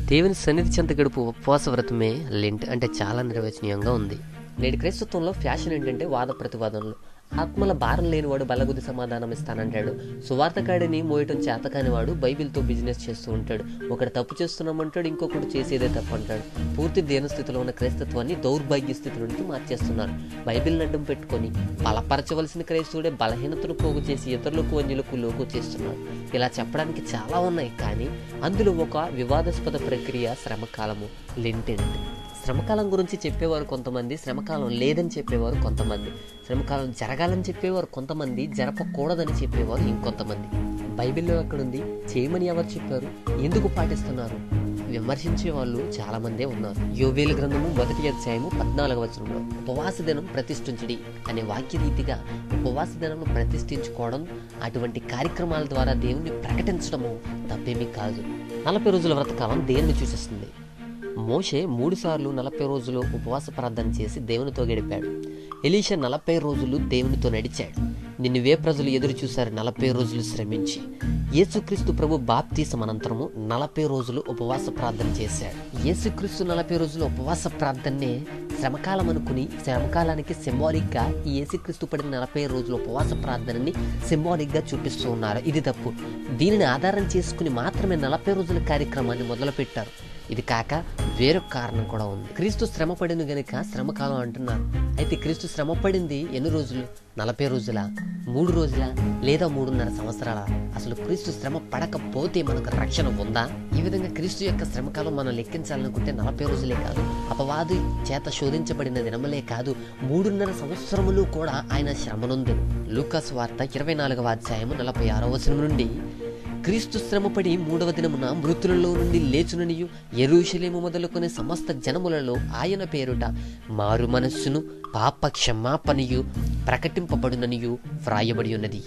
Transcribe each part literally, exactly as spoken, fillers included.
దేవుని సన్నిధి చెంత గడుపు ఉపవాస వ్రతమే లెంట్ అంటే చాలా నిర్వచనీయంగా ఉంది. నేటి క్రైస్తత్వంలో ఫ్యాషన్ ఏంటంటే వాద ప్రతివాదనలు. ఆత్మల భారం లేనివాడు బలగుద్ది సమాధానం ఇస్తానంటాడు. సువార్తకాడిని మోయటం చేతకాని వాడు బైబిల్తో బిజినెస్ చేస్తూ ఉంటాడు. ఒకటి తప్పు చేస్తున్నామంటాడు, ఇంకొకటి చేసేదే తప్పు అంటాడు. పూర్తి దీనస్థితిలో ఉన్న క్రైస్తత్వాన్ని దౌర్భాగ్య స్థితిలోనికి మార్చేస్తున్నారు. బైబిల్ని అడ్డం పెట్టుకొని బలపరచవలసిన క్రైస్తవుడే బలహీనతను పోగు చేసి ఇతరులకు అన్యులకు లోకు చేస్తున్నాడు. ఇలా చెప్పడానికి చాలా ఉన్నాయి, కానీ అందులో ఒక వివాదాస్పద ప్రక్రియ శ్రమకాలము, లెంటెంట్. శ్రమకాలం గురించి చెప్పేవారు కొంతమంది, శ్రమకాలం లేదని చెప్పేవారు కొంతమంది, శ్రమకాలం జరగాలని చెప్పేవారు కొంతమంది, జరపకూడదని చెప్పేవారు ఇంకొంతమంది. బైబిల్లో ఎక్కడుంది, చేయమని ఎవరు చెప్పారు, ఎందుకు పాటిస్తున్నారు, విమర్శించే వాళ్ళు చాలా మందే ఉన్నారు. యోవేలు గ్రంథము మొదటి అధ్యాయము పద్నాలుగవ వచనంలో ఉపవాస దినం ప్రతిష్ఠించడి అనే వాక్య రీతిగా ఉపవాస దినం ప్రతిష్ఠించుకోవడం, అటువంటి కార్యక్రమాల ద్వారా దేవుణ్ణి ప్రకటించడము తప్పేమీ కాదు. నలభై రోజుల వ్రతకాలం దేనిని సూచిస్తుంది? మోషే మూడు సార్లు నలభై రోజులు ఉపవాస ప్రార్థన చేసి దేవునితో గడిపాడు. ఎలీషా నలభై రోజులు దేవునితో నడిచాడు. నిన్నవే ప్రజలు ఎదురు చూశారు నలభై రోజులు శ్రమించి. యేసుక్రీస్తు ప్రభు బాప్తీసం అనంతరము నలభై రోజులు ఉపవాస ప్రార్థన చేశాడు. యేసుక్రీస్తు నలభై రోజులు ఉపవాస ప్రార్థనే శ్రమకాలం అనుకుని శ్రమకాలానికి సింబాలిక్ గా ఈ యేసుక్రీస్తు పడిన నలభై రోజుల ఉపవాస ప్రార్థనని సింబాలిక్ గా చూపిస్తూ ఉన్నారు. ఇది తప్పు. దీనిని ఆధారం చేసుకుని మాత్రమే నలభై రోజుల కార్యక్రమాన్ని మొదలు పెట్టారు. ఇది కాక వేరొక కారణం కూడా ఉంది. క్రీస్తు శ్రమ పడిన గనుక శ్రమకాలం అంటున్నారు. అయితే క్రీస్తు శ్రమ పడింది ఎన్ని రోజులు? నలభై రోజుల, మూడు రోజుల, లేదా మూడున్నర సంవత్సరాల? అసలు క్రీస్తు శ్రమ పడకపోతే మనకు రక్షణ ఉందా? ఈ విధంగా క్రీస్తు యొక్క శ్రమకాలం మనం లెక్కించాలనుకుంటే నలభై రోజులే కాదు, అపవాది చేత శోధించబడిన దినములే కాదు, మూడున్నర సంవత్సరములు కూడా ఆయన శ్రమనుందెను. లూకాసు వార్త ఇరవై నాలుగవ అధ్యాయము నలభై ఆరవ వచనం నుండి, క్రీస్తు శ్రమపడి మూడవ దినమున మృతులలో నుండి లేచుననియు యెరూషలేము మొదలుకొని సమస్త జనములలో ఆయన పేరుట మారు మనస్సును పాప క్షమాపణయు ప్రకటింపబడుననియు వ్రాయబడి ఉన్నది.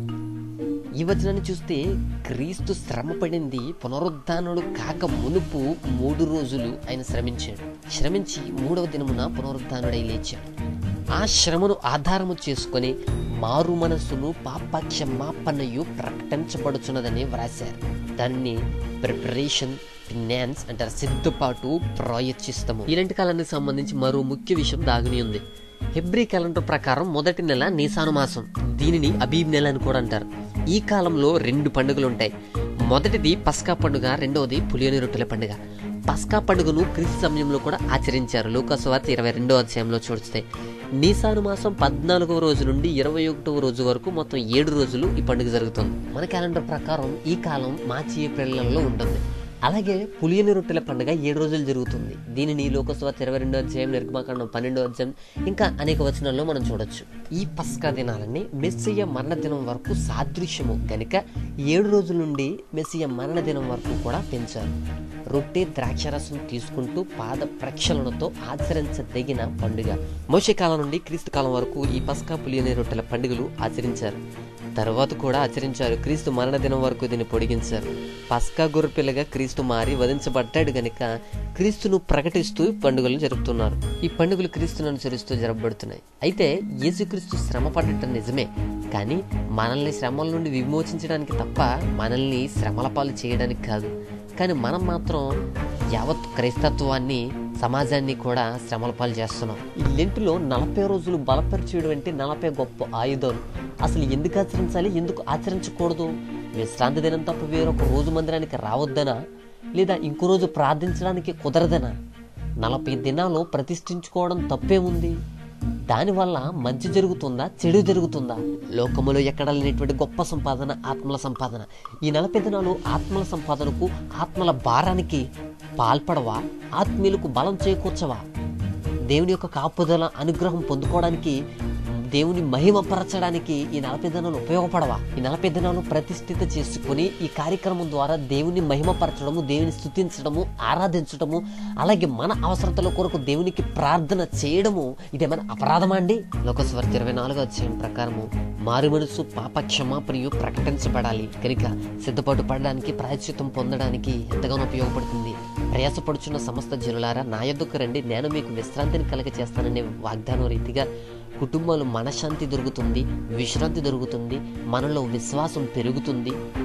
ఈ వచనాన్ని చూస్తే క్రీస్తు శ్రమ పడింది పునరుద్ధానుడు కాక మునుపు మూడు రోజులు ఆయన శ్రమించాడు. శ్రమించి మూడవ దినమున పునరుద్ధానుడై లేచాడు. ఆ శ్రమను ఆధారము చేసుకొని మారు మనస్సును పాప క్షమాపణయు ప్రకటించబడుచున్నదని వ్రాశారు. దాన్ని ప్రిపరేషన్ ఫినాన్స్ అంటారు, సిద్ధపాటు, ప్రాయశ్చిత్తము. ఇలాంటి కాలానికి సంబంధించి మరో ముఖ్య విషయం దాగుని ఉంది. హెబ్రీ క్యాలెండర్ ప్రకారం మొదటి నెల నీసాను మాసం, దీనిని అబీబ్ నెల అని కూడా అంటారు. ఈ కాలంలో రెండు పండుగలు ఉంటాయి. మొదటిది పస్కా పండుగ, రెండవది పులియని రొట్టెల పండుగ. పస్కా పండుగను క్రీస్తు సమయంలో కూడా ఆచరించారు. లూకాసు వార్త ఇరవై రెండో అధ్యాయంలో చూస్తే నీసాను మాసం పద్నాలుగవ రోజు నుండి ఇరవై ఒకటవ రోజు వరకు మొత్తం ఏడు రోజులు ఈ పండుగ జరుగుతుంది. మన క్యాలెండర్ ప్రకారం ఈ కాలం మార్చి ఏప్రిల్లో ఉంటుంది. అలాగే పులియని రొట్టెల పండుగ ఏడు రోజులు జరుగుతుంది. దీనిని లూకాసు వార్త ఇరవై రెండో అధ్యాయం, నిర్గమకాండం పన్నెండో అధ్యాయం, ఇంకా అనేక వచనాల్లో మనం చూడొచ్చు. ఈ పస్కా దినాలని మెస్సియ మరణ దినం వరకు సాదృశ్యము గనుక ఏడు రోజుల నుండి మెస్సియ మరణ దినం వరకు కూడా పెంచారు. రొట్టె ద్రాక్షరసం తీసుకుంటూ పాద ప్రక్షాళనతో ఆచరించదగిన పండుగ. మోషే కాలం నుండి క్రీస్తు కాలం వరకు ఈ పస్కా పులియని రొట్టెల పండుగలు ఆచరించారు. తర్వాత కూడా ఆచరించారు. క్రీస్తు మరణ దినం వరకు దీన్ని పొడిగించారు. పస్కా గొర్రెపిల్లగా క్రీస్తు మారి వధించబడ్డాడు గనుక క్రీస్తును ప్రకటిస్తూ పండుగలు జరుపుతున్నారు. ఈ పండుగలు క్రీస్తును అనుసరిస్తూ జరపబడుతున్నాయి. అయితే యేసుక్రీస్తు శ్రమ పడటం నిజమే, కానీ మనల్ని శ్రమల నుండి విమోచించడానికి తప్ప మనల్ని శ్రమల పాలు చేయడానికి కాదు. కానీ మనం మాత్రం యావత్ క్రైస్తత్వాన్ని, సమాజాన్ని కూడా శ్రమల పాలు చేస్తున్నాం. ఈ లెంటులో నలభై రోజులు బలపరిచేయడం అంటే నలభై గొప్ప ఆయుధాలు. అసలు ఎందుకు ఆచరించాలి, ఎందుకు ఆచరించకూడదు? విశ్రాంతి దినం తప్ప వేరొక రోజు మందిరానికి రావద్దనా, లేదా ఇంకో రోజు ప్రార్థించడానికి కుదరదనా? నలభై దినాలు ప్రతిష్ఠించుకోవడం తప్పే ఉంది. దానివల్ల మంచి జరుగుతుందా, చెడు జరుగుతుందా? లోకములో ఎక్కడ లేనటువంటి గొప్ప సంపాదన ఆత్మల సంపాదన. ఈ నలభై దినాలు ఆత్మల సంపాదనకు, ఆత్మల భారానికి పాల్పడవా? ఆత్మీయులకు బలం చేకూర్చవా? దేవుని యొక్క కాపుదల, అనుగ్రహం పొందుకోవడానికి, దేవుని మహిమపరచడానికి ఈ నలభై దినాలు ఉపయోగపడవా? ఈ నలభై దినాలు ప్రతిష్ఠిత చేసుకుని ఈ కార్యక్రమం ద్వారా దేవుని మహిమపరచడము, దేవుని స్తుతించడము, ఆరాధించడము, అలాగే మన అవసరతల కొరకు దేవునికి ప్రార్థన చేయడము ఇదేమైనా అపరాధమా అండి? లూకాసు వార్త ఇరవై నాలుగో అధ్యాయం ప్రకారము మారు మనసు పాప క్షమాపణయు ప్రకటించబడాలి కనుక సిద్ధపాటు పడడానికి, ప్రాయశ్చిత్తం పొందడానికి ఎంతగానో ఉపయోగపడుతుంది. ప్రయాసపడుచున్న సమస్త జనులారా నా యొద్దకు రండి, నేను మీకు విశ్రాంతిని కలగ చేస్తాననే వాగ్దానం రీతిగా కుటుంబాలు మనశ్శాంతి దొరుకుతుంది, విశ్రాంతి దొరుకుతుంది, మనలో విశ్వాసం పెరుగుతుంది.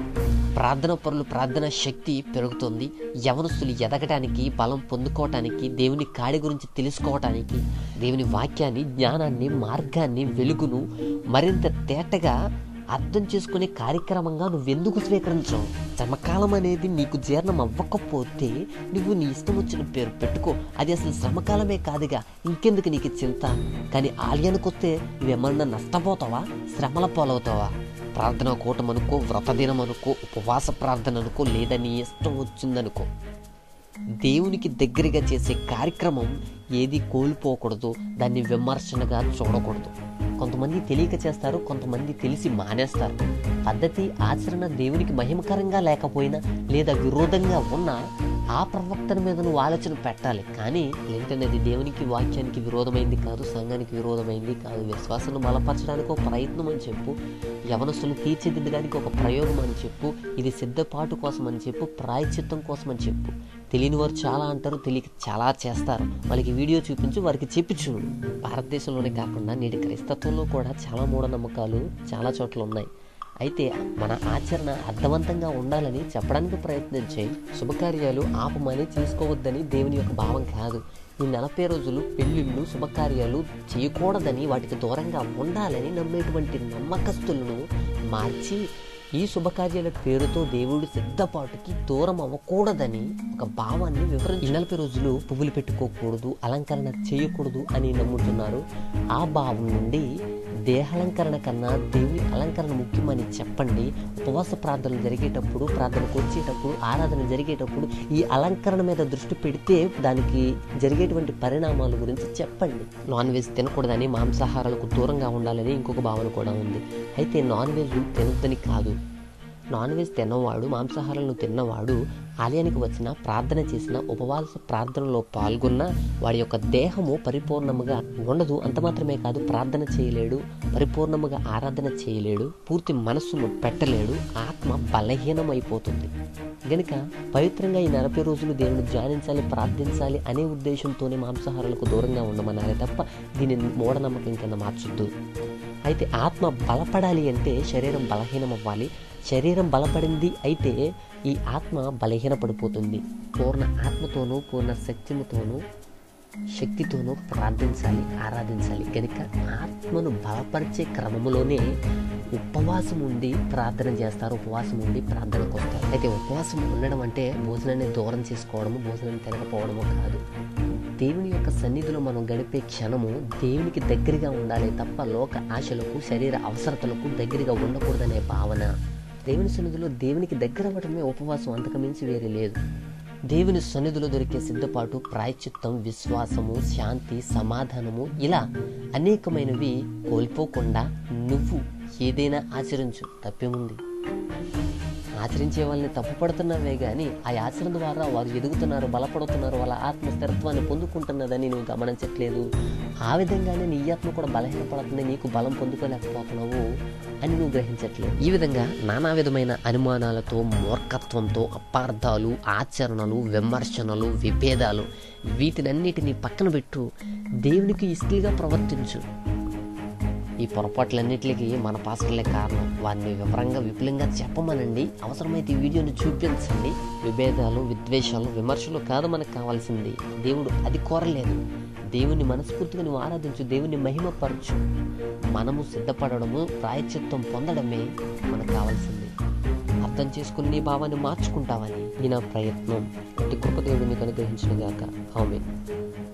ప్రార్థన పరులు ప్రార్థన శక్తి పెరుగుతుంది. యవనస్తులు ఎదగటానికి, బలం పొందుకోవటానికి, దేవుని కాడి గురించి తెలుసుకోవటానికి, దేవుని వాక్యాన్ని, జ్ఞానాన్ని, మార్గాన్ని, వెలుగును మరింత తేటగా అర్థం చేసుకునే కార్యక్రమంగా నువ్వెందుకు స్వీకరించవు? శ్రమకాలం అనేది నీకు జీర్ణం అవ్వకపోతే నువ్వు నీ ఇష్టం వచ్చిన పేరు పెట్టుకో. అది అసలు శ్రమకాలమే కాదుగా, ఇంకెందుకు నీకు చింత? కానీ ఆలయానికి వస్తే నువ్వేమన్నా నష్టపోతావా? శ్రమల పాలవుతావా? ప్రార్థన కూటం అనుకో, వ్రతదినం అనుకో, ఉపవాస ప్రార్థన అనుకో, లేదా నీ ఇష్టం వచ్చిందనుకో, దేవునికి దగ్గరగా చేసే కార్యక్రమం ఏది కోల్పోకూడదు. దాన్ని విమర్శనగా చూడకూడదు. కొంతమంది తెలియక చేస్తారు, కొంతమంది తెలిసి మానేస్తారు. పద్ధతి, ఆచరణ దేవునికి మహిమకరంగా లేకపోయినా లేదా విరోధంగా ఉన్నా ఆ ప్రవక్తన మీద నువ్వు ఆలోచన పెట్టాలి. కానీ ఏంటనేది దేవునికి, వాక్యానికి విరోధమైంది కాదు, సంఘానికి విరోధమైంది కాదు. విశ్వాసాన్ని బలపరచడానికి ఒక ప్రయత్నం అని చెప్పు, యవనస్తులు తీర్చిదిద్దడానికి ఒక ప్రయోగం అని చెప్పు, ఇది సిద్ధపాటు కోసం అని చెప్పు, ప్రాయశ్చిత్తం కోసం అని చెప్పు. తెలియని వారు చాలా అంటారు, తెలియక చాలా చేస్తారు. వాళ్ళకి వీడియో చూపించు, వారికి చెప్పి చూడు. భారతదేశంలోనే కాకుండా నేటి క్రైస్తత్వంలో కూడా చాలా మూఢనమ్మకాలు చాలా చోట్ల ఉన్నాయి. అయితే మన ఆచరణ అర్థవంతంగా ఉండాలని చెప్పడానికి ప్రయత్నం చేయి. శుభకార్యాలు ఆపమని చేసుకోవద్దని దేవుని యొక్క భావం కాదు. ఈ నలభై రోజులు పెళ్ళిళ్ళు, శుభకార్యాలు చేయకూడదని, వాటికి దూరంగా ఉండాలని నమ్మేటువంటి నమ్మకస్తులను మార్చి ఈ శుభకార్యాల పేరుతో దేవుడి సిద్ధపాటుకి దూరం అవ్వకూడదని ఒక భావాన్ని వివరించి, ఈ నలభై రోజులు పువ్వులు పెట్టుకోకూడదు, అలంకరణ చేయకూడదు అని నమ్ముతున్నారు. ఆ భావం నుండి దేహాలంకరణ కన్నా దేవుని అలంకరణ ముఖ్యమని చెప్పండి. ఉపవాస ప్రార్థనలు జరిగేటప్పుడు, ప్రార్థనకు వచ్చేటప్పుడు, ఆరాధన జరిగేటప్పుడు ఈ అలంకరణ మీద దృష్టి పెడితే దానికి జరిగేటువంటి పరిణామాల గురించి చెప్పండి. నాన్ వెజ్ తినకూడదని, మాంసాహారాలకు దూరంగా ఉండాలని ఇంకొక భావన కూడా ఉంది. అయితే నాన్ వెజ్ తినొద్దని కాదు. నాన్ వెజ్ తిన్నవాడు, మాంసాహారాలను తిన్నవాడు ఆలయానికి వచ్చిన, ప్రార్థన చేసిన, ఉపవాస ప్రార్థనలో పాల్గొన్న వాడి యొక్క దేహము పరిపూర్ణముగా ఉండదు. అంత మాత్రమే కాదు, ప్రార్థన చేయలేడు, పరిపూర్ణముగా ఆరాధన చేయలేడు, పూర్తి మనస్సును పెట్టలేడు, ఆత్మ బలహీనమైపోతుంది. గనుక పవిత్రంగా ఈ నలభై రోజులు దేవుని ధ్యానించాలి, ప్రార్థించాలి అనే ఉద్దేశంతోనే మాంసాహారాలకు దూరంగా ఉండమన్నారే తప్ప దీనిని మూఢనమ్మకం కింద మార్చొద్దు. అయితే ఆత్మ బలపడాలి అంటే శరీరం బలహీనం అవ్వాలి. శరీరం బలపడింది అయితే ఈ ఆత్మ బలహీనపడిపోతుంది. పూర్ణ ఆత్మతోనూ, పూర్ణ శక్తితోనూ శక్తితోనూ ప్రార్థించాలి, ఆరాధించాలి. కనుక ఆత్మను బలపరిచే క్రమంలోనే ఉపవాసం ఉండి ప్రార్థన చేస్తారు, ఉపవాసం ఉండి ప్రార్థనకు వస్తారు. అయితే ఉపవాసం ఉండడం అంటే భోజనాన్ని దూరం చేసుకోవడము, భోజనాన్ని తినకపోవడము కాదు. దేవుని యొక్క సన్నిధిలో మనం గడిపే క్షణము దేవునికి దగ్గరగా ఉండాలి తప్ప లోక ఆశలకు, శరీర అవసరతలకు దగ్గరగా ఉండకూడదనే భావన. దేవుని సన్నిధిలో దేవునికి దగ్గర అవ్వడమే ఉపవాసం, అంతకుమించి వేరే లేదు. దేవుని సన్నిధిలో దొరికే సిద్ధపాటు, ప్రాయశ్చిత్తం, విశ్వాసము, శాంతి, సమాధానము, ఇలా అనేకమైనవి కోల్పోకుండా నువ్వు ఏదైనా ఆచరించు, తప్పేముంది? ఆచరించే వాళ్ళని తప్పుపడుతున్నావే కానీ ఆ ఆచరణ ద్వారా వారు ఎదుగుతున్నారు, బలపడుతున్నారు, వాళ్ళ ఆత్మస్థిరత్వాన్ని పొందుకుంటున్నదని నువ్వు గమనించట్లేదు. ఆ విధంగానే నీ ఆత్మ కూడా బలహీనపడుతుంది, నీకు బలం పొందుకోలేకపోతున్నావు అని నువ్వు గ్రహించట్లేదు. ఈ విధంగా నానా విధమైన అనుమానాలతో, మూర్ఖత్వంతో, అపార్థాలు, ఆచరణలు, విమర్శనలు, విభేదాలు, వీటినన్నిటినీ పక్కన పెట్టు, దేవునికి ఇష్టలుగా ప్రవర్తించు. ఈ పొరపాట్లన్నిటికీ మన పాస్టర్లే కారణం. వారిని వివరంగా, విపులంగా చెప్పమనండి. అవసరమైతే ఈ వీడియోని చూపించండి. విభేదాలు, విద్వేషాలు, విమర్శలు కాదు మనకు కావాల్సింది. దేవుడు అది కోరలేదు. దేవుని మనస్ఫూర్తిగా నువ్వు ఆరాధించు, దేవుని మహిమపరచు. మనము సిద్ధపడడము, ప్రాయశ్చిత్తం పొందడమే మనకు కావాల్సింది. అర్థం చేసుకుని నీ భావాన్ని మార్చుకుంటావని ఈ నా ప్రయత్నం. అట్టి కృప దేవుడిని అనుగ్రహించిన గాక. ఆమేన్.